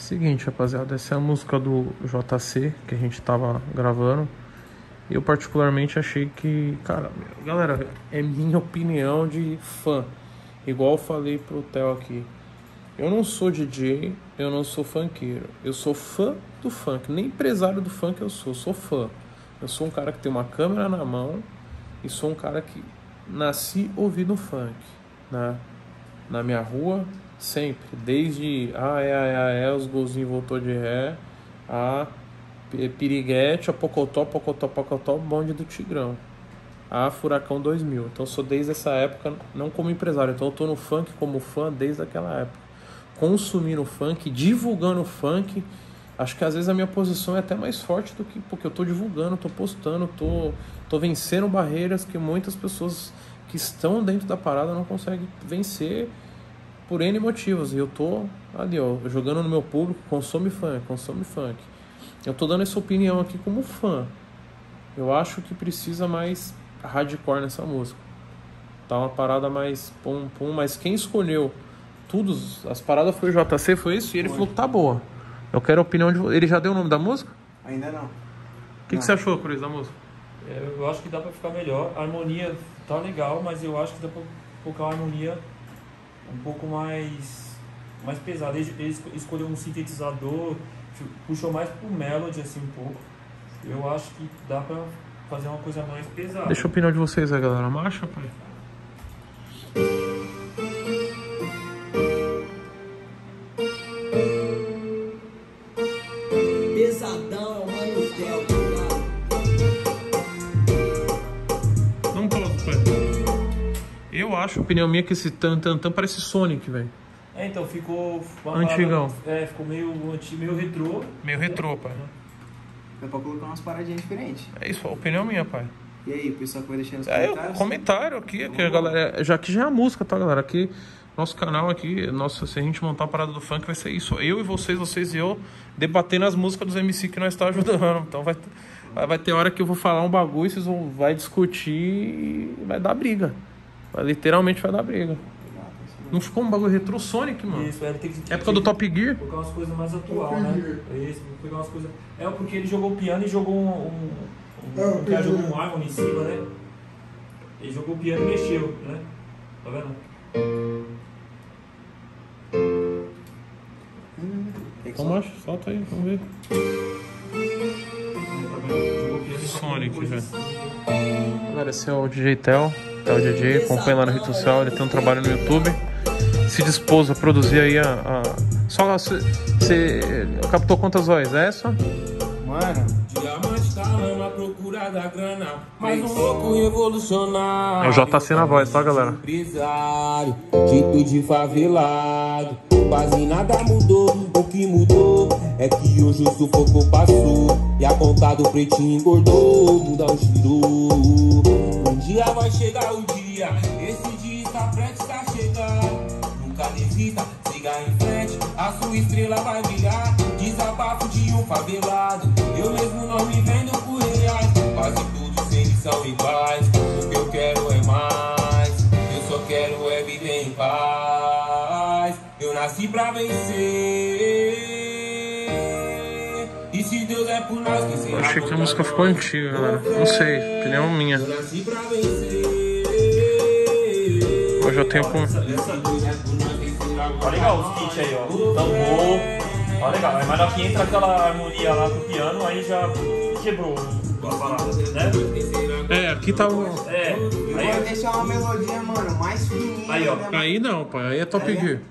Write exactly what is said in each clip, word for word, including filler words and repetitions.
Seguinte, rapaziada, essa é a música do J C que a gente tava gravando. Eu particularmente achei que, cara, galera, é minha opinião de fã. Igual eu falei pro Theo aqui. Eu não sou D J, eu não sou funkeiro. Eu sou fã do funk, nem empresário do funk eu sou, eu sou fã. Eu sou um cara que tem uma câmera na mão e sou um cara que nasci ouvindo funk, né? Na minha rua, sempre, desde ah, é, é, é, os golzinhos voltou de ré, a piriguete, a pocotó, pocotó, pocotó, bonde do Tigrão, a Furacão dois mil. Então eu sou desde essa época, não como empresário, então eu tô no funk como fã desde aquela época, consumindo funk, divulgando funk. Acho que às vezes a minha posição é até mais forte do que, porque eu tô divulgando, tô postando, tô, tô vencendo barreiras que muitas pessoas que estão dentro da parada não conseguem vencer por N motivos. E eu tô ali, ó, jogando no meu público, consome funk, consome funk. Eu tô dando essa opinião aqui como fã. Eu acho que precisa mais hardcore nessa música. Tá uma parada mais pum pum, mas quem escolheu tudo, as paradas foi o J C, foi isso? E ele foi. Falou que tá boa. Eu quero a opinião de... Ele já deu o nome da música? Ainda não. O que, que você achou, Cruz, da música? É, eu acho que dá pra ficar melhor. A harmonia tá legal, mas eu acho que dá pra colocar uma harmonia um pouco mais, mais pesada. Ele, ele escolheu um sintetizador, puxou mais pro melody, assim, um pouco. Eu acho que dá pra fazer uma coisa mais pesada. Deixa a opinião de vocês aí, galera. Marcha, pai. Eu acho, opinião minha, que esse tan tan tan parece Sonic, velho. É, então ficou... Antigão. Parada, é, ficou meio, meio retrô. Meio retrô, pai. Dá pra colocar umas paradinhas diferentes. É isso, a opinião minha, pai. E aí, o pessoal que vai deixar nos é, comentários? Comentário aqui, aqui a galera, já que já é a música, tá, galera? Aqui, nosso canal aqui, nossa, se a gente montar a parada do funk, vai ser isso. Eu e vocês, vocês e eu, debatendo as músicas dos M C que nós estamos ajudando. Então vai, vai, vai ter hora que eu vou falar um bagulho, vocês vão vai discutir e vai dar briga. Vai, literalmente vai dar briga. Não ficou um bagulho retrô Sonic, mano? Isso, é, tem que... Época do Top Gear? Colocar umas coisas mais atuais, né? Isso, pegar umas coisas... É, porque ele jogou piano e jogou um... um, um, um cara jogou um harmony em cima, né? Ele jogou piano e mexeu, né? Tá vendo? Então, macho, solta aí, vamos ver. Sonic, velho. Galera, esse é o D J Theo, Theo D J, acompanha lá na rede social, ele tem um trabalho no YouTube. Se dispôs a produzir aí a... a... Só você captou quantas vozes? É essa? Mano... Diamante tá na procura da grana, mas um louco revolucionário. É o J C na voz, tá, galera? Empresário, dito de favelado. Quase nada mudou, o que mudou é que hoje o sufoco passou e a conta do pretinho engordou, muda o girou. Um dia vai chegar o dia, esse dia está prestes a chegar. Nunca desista, siga em frente, a sua estrela vai brilhar. Desabafo de um favelado, eu mesmo não me vendo por reais. Quase todos eles são iguais, o que eu quero é mais. Eu só quero é viver em paz. Eu nasci pra vencer, e se Deus é por nós, que será? Eu achei que a música ficou antiga, galera. Não sei, opinião minha. Eu nasci pra vencer. Hoje eu tenho com... Olha legal os kits aí, ó. Tambor. Olha legal. Mas na hora que entra aquela harmonia lá com o piano, aí já quebrou a parada, né? É, aqui tá o... É. Aí vai deixar uma melodia, mano, mais fininha. Aí, ó. Né, Aí não, pai. Aí é Top Gear.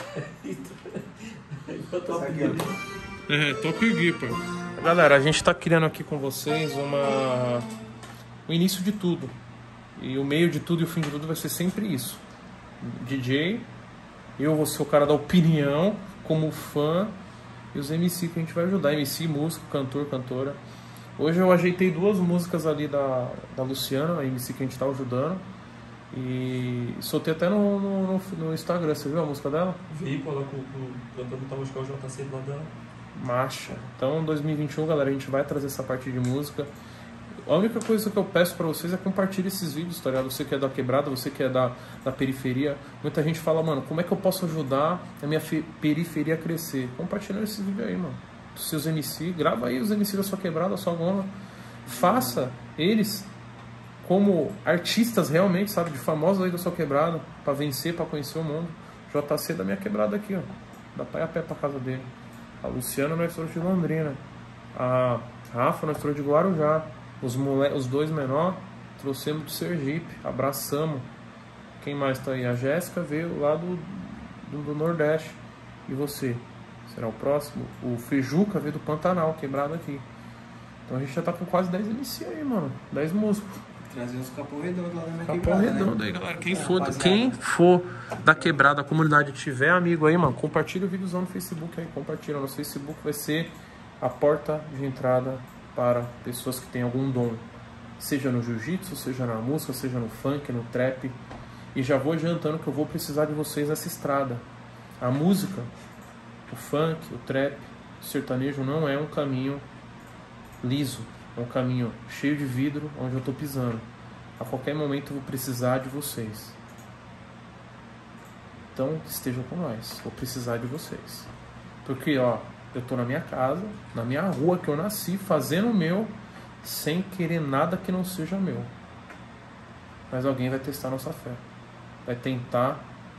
É, Top Gear, pai. Galera, a gente tá criando aqui com vocês uma... o início de tudo. E o meio de tudo e o fim de tudo vai ser sempre isso. D J, eu vou ser o cara da opinião, como fã, e os M C que a gente vai ajudar. M C, músico, cantor, cantora. Hoje eu ajeitei duas músicas ali da, da Luciana, a M C que a gente tá ajudando. E soltei até no, no, no Instagram, você viu a música dela? Vi, ela com o cantor do Tamuscal, o J C lá dela. Marcha. Então, dois mil e vinte e um, galera, a gente vai trazer essa parte de música. A única coisa que eu peço pra vocês é compartilhar esses vídeos, tá ligado? Você que é da quebrada, você que é da, da periferia. Muita gente fala, mano, como é que eu posso ajudar a minha periferia a crescer? Compartilhando esses vídeos aí, mano. Dos seus M C, grava aí os M C da sua quebrada, da sua goma. Faça eles como artistas realmente, sabe? De famosos aí da sua quebrada, pra vencer, pra conhecer o mundo. J C da minha quebrada aqui, ó. Dá pra ir a pé pra casa dele. A Luciana nós trouxe de Londrina. A Rafa nós trouxe de Guarujá. Os, mole... Os dois menores trouxemos do Sergipe. Abraçamos. Quem mais tá aí? A Jéssica veio lá do, do, do Nordeste. E você? Será o próximo? O Fejuca veio do Pantanal, quebrado aqui. Então a gente já tá com quase dez M C aí, mano. dez músicos. Trazer uns Capão Redondo lá na minha Capão quebrada, Redondo né? aí, galera. Quem for, quem for da quebrada, da comunidade, tiver amigo aí, mano, compartilha o vídeozão no Facebook aí. Compartilha. Nosso Facebook vai ser a porta de entrada para pessoas que têm algum dom. Seja no jiu-jitsu, seja na música, seja no funk, no trap. E já vou adiantando que eu vou precisar de vocês nessa estrada. A música, o funk, o trap, o sertanejo não é um caminho liso. É um caminho cheio de vidro onde eu tô pisando. A qualquer momento eu vou precisar de vocês. Então estejam com nós. Vou precisar de vocês. Porque, ó, eu tô na minha casa, na minha rua que eu nasci, fazendo o meu, sem querer nada que não seja meu. Mas alguém vai testar nossa fé. Vai tentar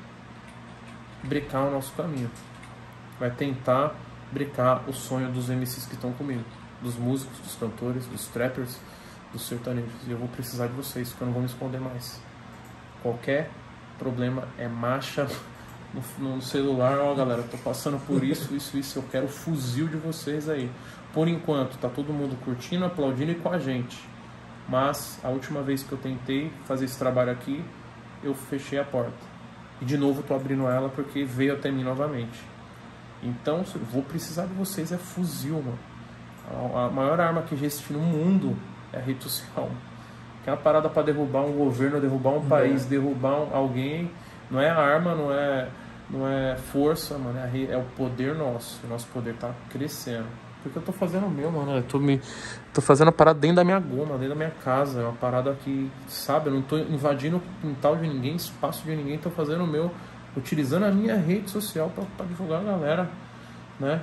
brecar o nosso caminho. Vai tentar brecar o sonho dos M Cs que estão comigo. Dos músicos, dos cantores, dos trappers, dos sertanejos. E eu vou precisar de vocês, porque eu não vou me esconder mais. Qualquer problema é marcha no, no celular. Ó, galera, eu tô passando por isso, isso, isso. Eu quero o fuzil de vocês aí. Por enquanto, tá todo mundo curtindo, aplaudindo e com a gente. Mas a última vez que eu tentei fazer esse trabalho aqui, eu fechei a porta. E de novo tô abrindo ela porque veio até mim novamente. Então, eu vou precisar de vocês, é fuzil, mano. A maior arma que existe no mundo é a rede social. Que é uma parada para derrubar um governo, derrubar um país, derrubar um, alguém. Não é arma, não é, não é força, mano. É, é o poder nosso. O nosso poder tá crescendo. Porque eu tô fazendo o meu, mano. Eu tô, me, tô fazendo a parada dentro da minha goma, dentro da minha casa. É uma parada que, sabe, eu não tô invadindo o quintal de ninguém, espaço de ninguém. Tô fazendo o meu, utilizando a minha rede social para divulgar a galera, né?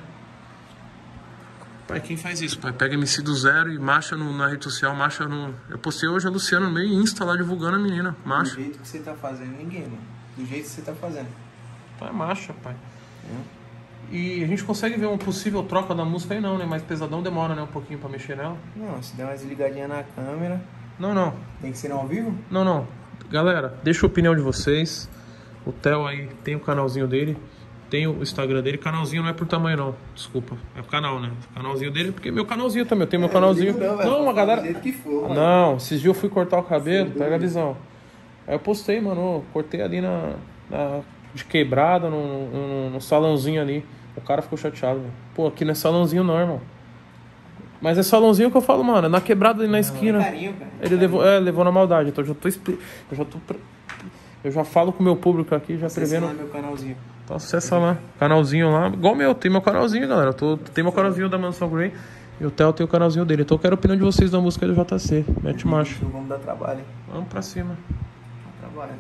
Pai, quem faz isso, pai? Pega M C do zero e marcha no, na rede social, marcha no... Eu postei hoje a Luciana no meio Insta lá divulgando a menina, marcha. Do jeito que você tá fazendo, ninguém, mano. Do jeito que você tá fazendo. Pai, marcha, pai. É. E a gente consegue ver uma possível troca da música aí não, né? Mas Pesadão demora, né? Um pouquinho pra mexer nela. Não, se der uma desligadinha na câmera... Não, não. Tem que ser ao vivo? Não, não. Galera, deixa a opinião de vocês. O Theo aí tem o canalzinho dele. Tem o Instagram dele, canalzinho não é por tamanho não, desculpa, é o canal, né? O canalzinho dele, porque meu canalzinho também, eu tenho meu é, canalzinho. Não, não, uma galera. Do jeito que for, mano. Não, esses dias eu fui cortar o cabelo, sim, pega a visão. Aí eu postei, mano, cortei ali na, na de quebrada, no, no, no salãozinho ali. O cara ficou chateado, velho. Pô, aqui não é salãozinho não, irmão. Mas é salãozinho que eu falo, mano, é na quebrada ali na esquina. É carinho, cara. Ele levou, é, levou na maldade, então eu já tô eu já tô eu já falo com o meu público aqui, já prevendo. Lá meu canalzinho. Então acessa lá, canalzinho lá, igual o meu, tem meu canalzinho, galera. Eu tô, tem meu canalzinho da Mansão Grey e o Theo tem o canalzinho dele. Então eu quero a opinião de vocês da música do J C. Mete macho. Vamos dar trabalho, hein? Vamos pra cima. Trabalho.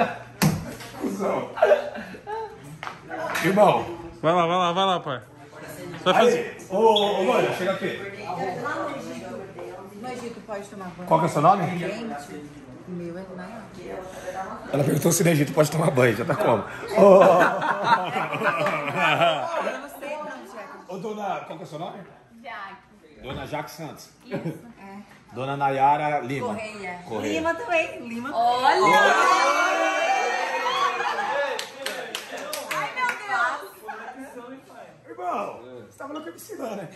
Irmão. Vai lá, vai lá, vai lá, pai. Você vai fazer. Ô, ô, Loira, chega aqui. No Egito pode tomar banho. Qual que é o seu nome? Gente, o meu é maior. Ela perguntou se no Egito pode tomar banho, já tá como? Ô, Eu não sei não, Jack. ô, dona, qual que é o seu nome? Jack. Dona Jaque Santos. Isso, é. Dona Nayara Lima. Correia. Correia. Lima também. Lima Olha! Ai, meu Deus! Irmão, você tava louco me ensinando, né?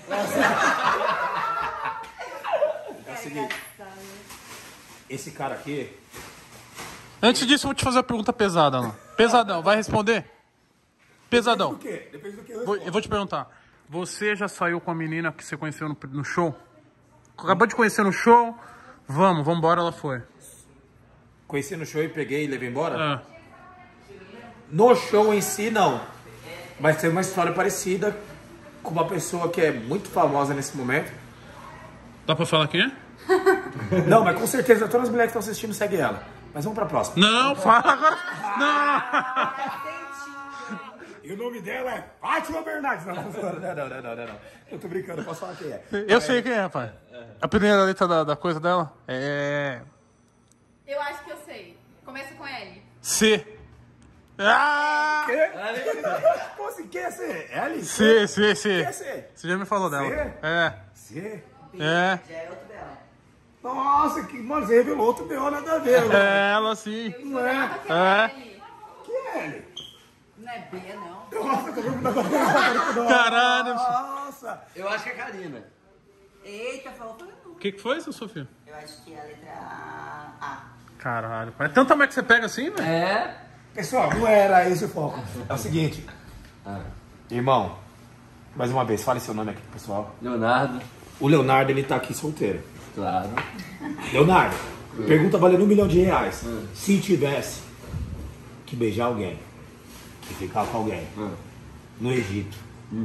É o seguinte. Esse cara aqui... Antes disso, eu vou te fazer uma pergunta pesada, Alan. Pesadão, vai responder? Pesadão. Depende do quê? Depende do que eu Vou, eu vou te perguntar. Você já saiu com a menina que você conheceu no, no show? Acabou de conhecer no show? Vamos, vamos embora, ela foi. Conheci no show e peguei e levei embora? É. No show em si, não. Mas tem uma história parecida com uma pessoa que é muito famosa nesse momento. Dá pra falar quem é? Não, mas com certeza todas as mulheres que estão assistindo seguem ela. Mas vamos pra próxima. Não, fala agora. Não. E o nome dela é Fátima Bernardes. Não, não, não, não, não, não, não. Eu tô brincando, posso falar quem é. Eu sei quem é, pai. A primeira letra da, da coisa dela é... Eu acho que eu sei. Começa com L. C. Ah! Como assim? Quem é C? L? C, C, C. Quem é C? Você já me falou dela. C? É. C? É. Já é outro dela. Nossa, que mas você revelou outro B O nada a ver. mano. É ela sim. Eu jurava que É. era L. Que é L? Não é B, não. Nossa, tô vendo agora. Caralho. Nossa. Eu acho que é Karina. Eita, falou pra mim. O que, que foi, seu Sofia? Eu acho que é a letra A. Caralho, pai. Tanta mais que você pega assim, velho? É? Pessoal, não era esse o foco. É o seguinte. Irmão, mais uma vez, fale seu nome aqui pro pessoal. Leonardo. O Leonardo, ele tá aqui solteiro. Claro. Leonardo, pergunta valendo um milhão de reais. Se tivesse que beijar alguém, que ficar com alguém no Egito,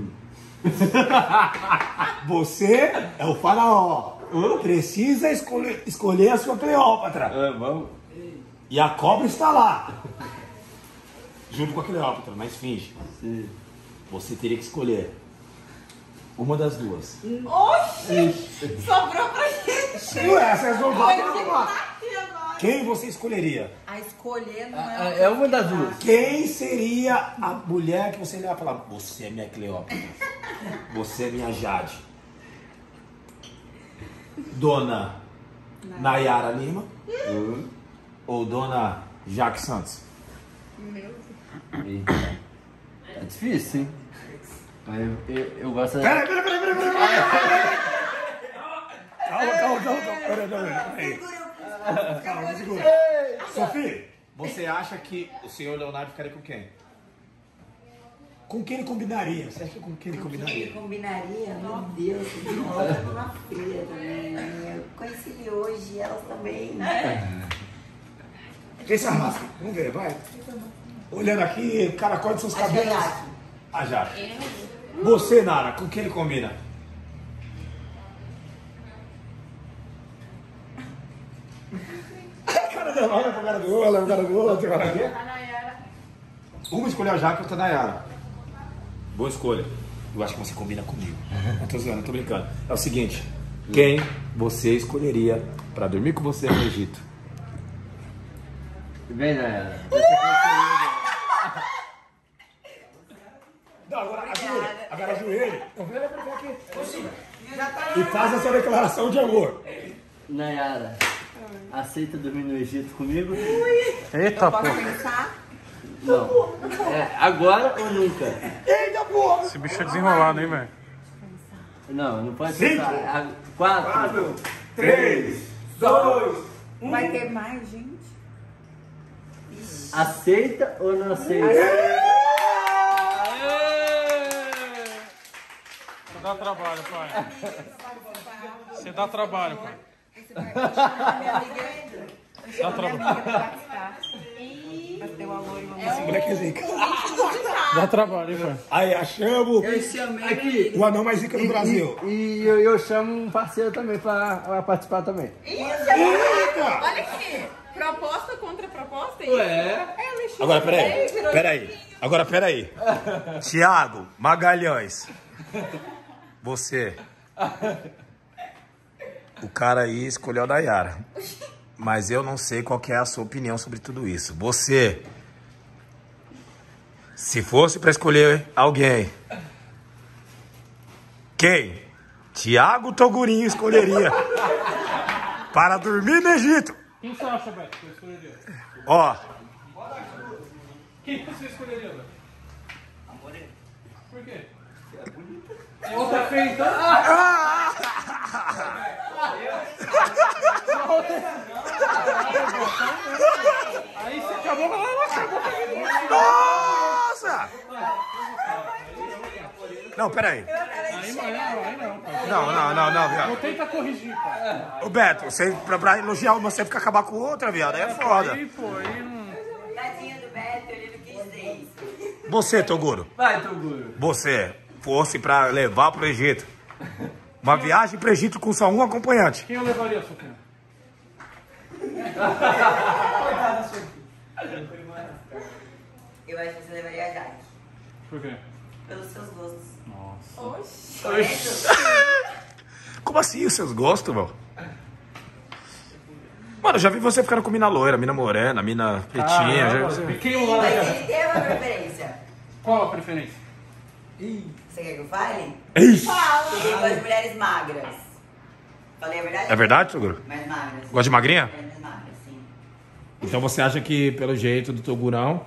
você é o faraó. Precisa escolher, escolher a sua Cleópatra. Vamos. E a cobra está lá. Junto com a Cleópatra, mas finge. Sim. Você teria que escolher uma das duas. Oxi! Sobrou pra gente. Não é, vocês vão Olha, você tá aqui agora. Quem você escolheria? A escolher não é... É uma das duas. Quem seria a mulher que você ia falar? Você é minha Cleópatra. Você é minha Jade. Dona Nayara Lima ou Dona Jaque Santos? Meu É difícil, hein? Mas eu, eu, eu gosto da... Pera, pera, pera, pera, pera, pera. Calma, calma, calma, calma. Pera, pera, pera. Calma, segura. Sofia, você acha que o senhor Leonardo ficaria com quem? Com quem ele combinaria? Você acha que com quem ele combinaria? Combinaria, meu Deus, de novo uma feira também. Eu conheci ele hoje, elas também, né? Quem se arrasta? Vamos ver, vai. Olhando aqui, cara, corta seus cabelos. A Jaque. Você, Nara, com quem ele combina? A cara dela, olha pra cara do outro, olha pra cara do outro. Olha aqui. A Nayara. Uma escolheu a Jaque e outra a Nayara. Boa escolha. Eu acho que você combina comigo. Não tô zoando, não tô brincando. É o seguinte, quem você escolheria pra dormir com você no Egito? Vem, Nayara. Não, agora ajoelhe. Agora ajoelhe. Então vem pra cá aqui. E faz a sua declaração de amor. Nayara, aceita dormir no Egito comigo? Eita, pô. Pensar? Não. É, agora ou nunca? Eita, porra! Esse bicho é desenrolado, hein, velho? Não, não pode Cinco. pensar. A- Quatro. Quatro, três, dois, um. Vai ter mais, gente? Aceita ou não aceita? Você dá trabalho, pai. Você dá trabalho, pai. Dá trabalho. Esse moleque é zica. Dá trabalho, hein, pai. Aí, achamos Aqui. o anão mais zica do Brasil. E eu, eu chamo um parceiro também pra, pra participar também. Eita! Olha aqui. Proposta contra proposta? Ué. É, Alexandre. Agora, peraí, Aí, virou peraí. Agora, peraí. Tiago Magalhães. Você. O cara aí escolheu a Nayara. Mas eu não sei qual que é a sua opinião sobre tudo isso. Você, se fosse pra escolher alguém, quem? Tiago Togurinho escolheria para dormir no Egito. Quem você acha, Beto, que eu escolheria? Ó, Quem você escolheria, Beto? Por quê? Outra feia, então? Aí você acabou com ela, acabou com nossa! Não, peraí. Aí não, aí não, pai. Não, não, não, não, viado. Tenta corrigir, pai. Ô, Beto, você, pra, pra elogiar uma, você fica acabar com outra, viado. Aí é foda. Aí, pô, aí não... Tadinho do Beto, ele não quis dizer isso. Você, Toguro. Vai, Toguro. Você fosse pra levar pro Egito Uma viagem pro Egito com só um acompanhante. Quem eu levaria, Sofia? Eu acho que você levaria a Jaque. Por quê? Pelos seus gostos. Nossa. Oxi. Correto? Como assim, os seus gostos, meu? Mano, eu já vi você ficando com mina loira, mina morena, mina pretinha. Já... Caramba, quem eu Mas levaria? ele tem uma preferência. Qual a preferência? Você quer que eu fale? Ixi. Ele gosta de mulheres magras. Falei a verdade? É verdade, Toguro? Mais magras. Gosta de magrinha? Mulheres mais magras, sim. Então você acha que, pelo jeito do Togurão,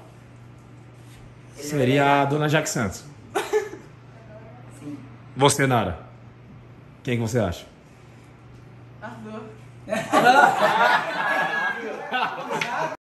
seria a dona Jaque Santos? Sim. Você, Nara? Quem que você acha? As duas.